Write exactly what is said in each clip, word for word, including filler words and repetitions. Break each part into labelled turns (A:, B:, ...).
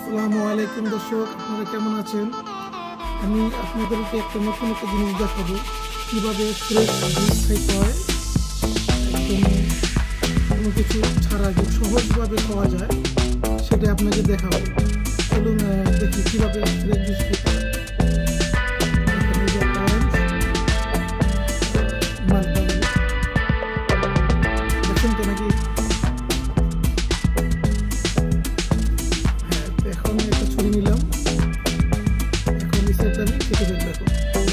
A: আসসালামু আলাইকুম দর্শক, আপনারা কেমন আছেন? আমি আপনাদেরকে একটা নতুন একটা জিনিস দেখাবো, কীভাবে ফ্রেশ জুস খাইতে হয়, একদম কোনো কিছু ছাড়া যে সহজভাবে খাওয়া যায় সেটা আপনাকে দেখাবো। চলুন দেখি কীভাবে ফ্রেশ জুস খেতে হয়। দেখুন তো নাকি এখন একটা ছুরি নিলাম, এখন এই সাইডটা আমি কেটে ফেলবো। এখন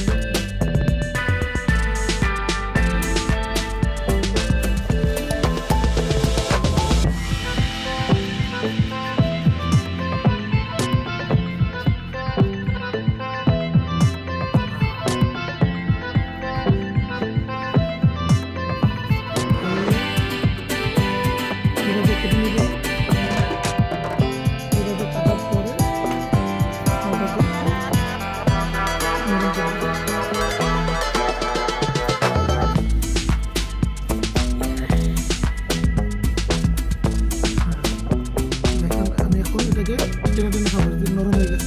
A: টেনে টেনে খাবার নরম হয়ে গেছে।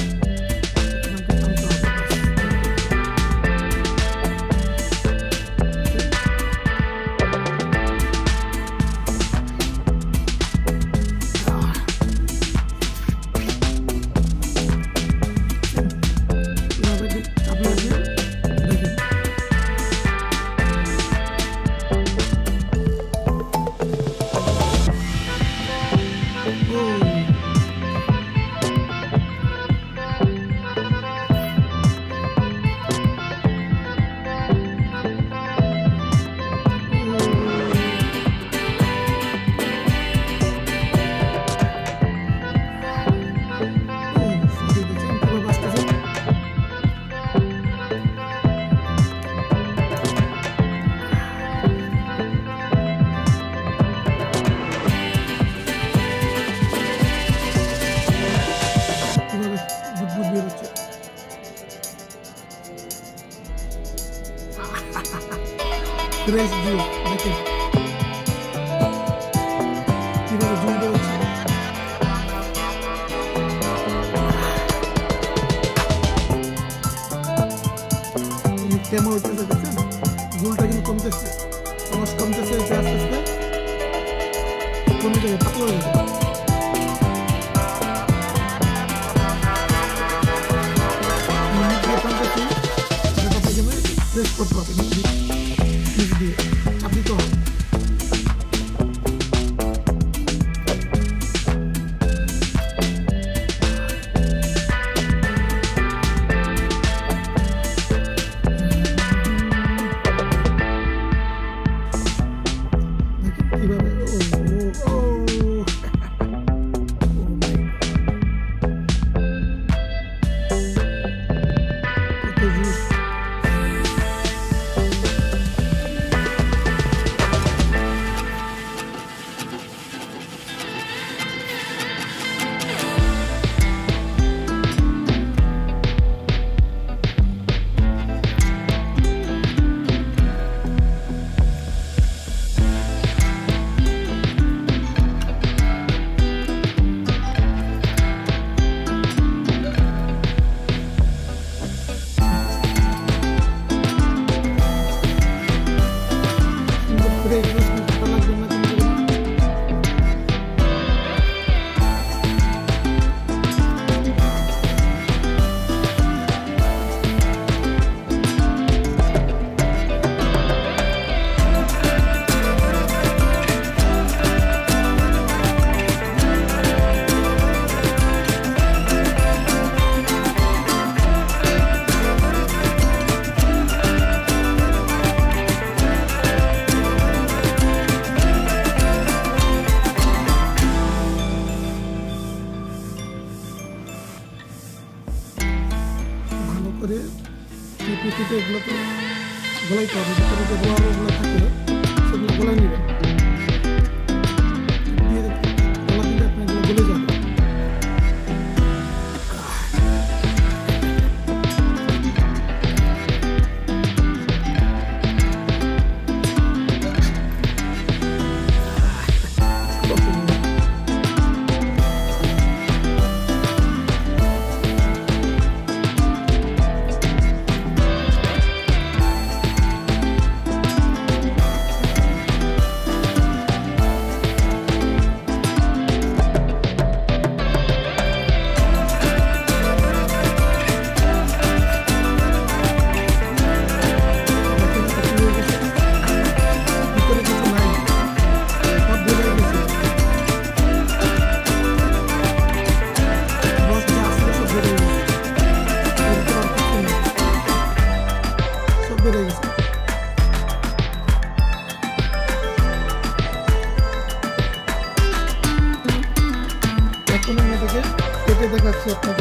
A: ফ্রেশ জুস দেখেন কিভাবে জুস বেরোচ্ছে। কেমন হইতেছে দেখছেন, জুলটা কিন্তু কমতেছে, রস কমতেছে, আস্তে আস্তে কমে যাবে, পাতলা হয়ে যাবে। ফ্রেশ করতে হবে দিয়ে চাপ দিতে হবে। কিভাবে ও ও করে পিপিতে এগুলোকে গলাইতে হবে, ভিতরে যে রোয়া রোগুলো থাকে সেগুলো গলাই নেবেন, দিয়ে গলা দিলে আপনার এগুলো গলে যাবে। কেটে দেখাচ্ছি আপনাকে।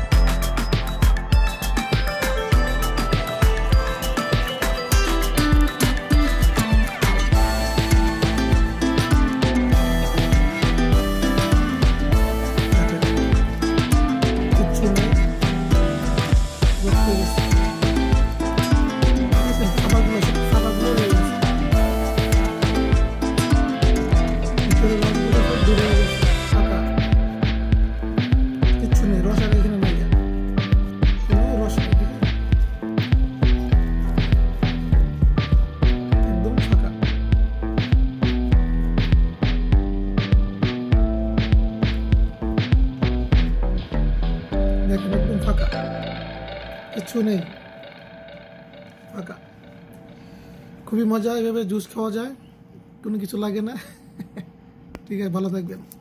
A: দেখেন একদম ফাঁকা, কিছু নেই, ফাঁকা। খুবই মজা, এভাবে জুস খাওয়া যায়, কোনো কিছু লাগে না। ঠিক আছে, ভালো থাকবেন।